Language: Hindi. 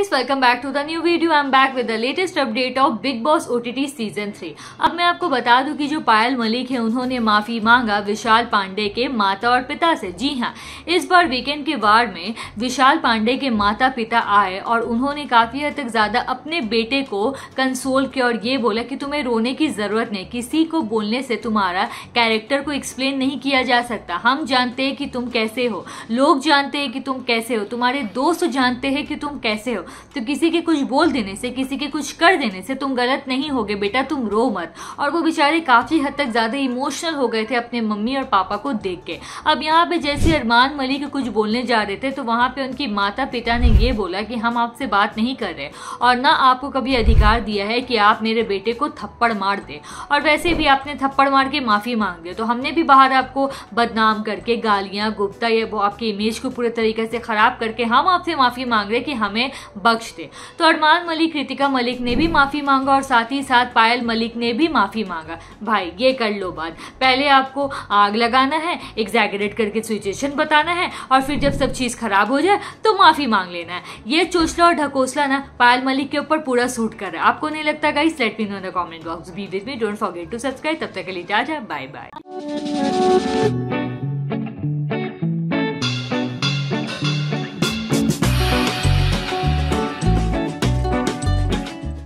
Guys, welcome back to the new video. I am back with the latest update of Bigg Boss OTT season 3। अब मैं आपको बता दूं कि जो पायल मलिक है उन्होंने माफी मांगा विशाल पांडे के माता और पिता से। जी हाँ, इस बार वीकेंड के वार में विशाल पांडे के माता पिता आए और उन्होंने काफी हद तक ज्यादा अपने बेटे को कंसोल किया और ये बोला कि तुम्हें रोने की जरूरत नहीं, किसी को बोलने से तुम्हारा कैरेक्टर को एक्सप्लेन नहीं किया जा सकता। हम जानते हैं कि तुम कैसे हो, लोग जानते हैं कि तुम कैसे हो, तुम्हारे दोस्त जानते हैं कि तुम कैसे हो, तो किसी के कुछ बोल देने से, किसी के कुछ कर देने से तुम गलत नहीं होगे बेटा, तुम रो मत। और वो बेचारे काफी हद तक ज्यादा इमोशनल हो गए थे अपने मम्मी और पापा को देख के। अब यहाँ पे जैसे अरमान मलिक कुछ बोलने जा रहे थे तो वहां पे उनकी माता पिता ने ये बोला कि हम आपसे बात नहीं कर रहे और ना आपको कभी अधिकार दिया है कि आप मेरे बेटे को थप्पड़ मार दे, और वैसे भी आपने थप्पड़ मार के माफी मांग दी, तो हमने भी बाहर आपको बदनाम करके गालियां गुप्ता ये वो आपकी इमेज को पूरे तरीके से खराब करके हम आपसे माफी मांग रहे कि हमें बख्श दे। तो अरमान मलिक, कृतिका मलिक ने भी माफी मांगा और साथ ही साथ पायल मलिक ने भी माफी मांगा। भाई ये कर लो बात, पहले आपको आग लगाना है, एग्जैगरेट करके सिचुएशन बताना है और फिर जब सब चीज खराब हो जाए तो माफी मांग लेना है। ये चोचला और ढकोसला ना पायल मलिक के ऊपर पूरा सूट कर रहा है। आपको नहीं लगता guys? Let me know in the comment box. Be with me, don't forget to subscribe. तब तक के लिए टाटा, बाय बाय।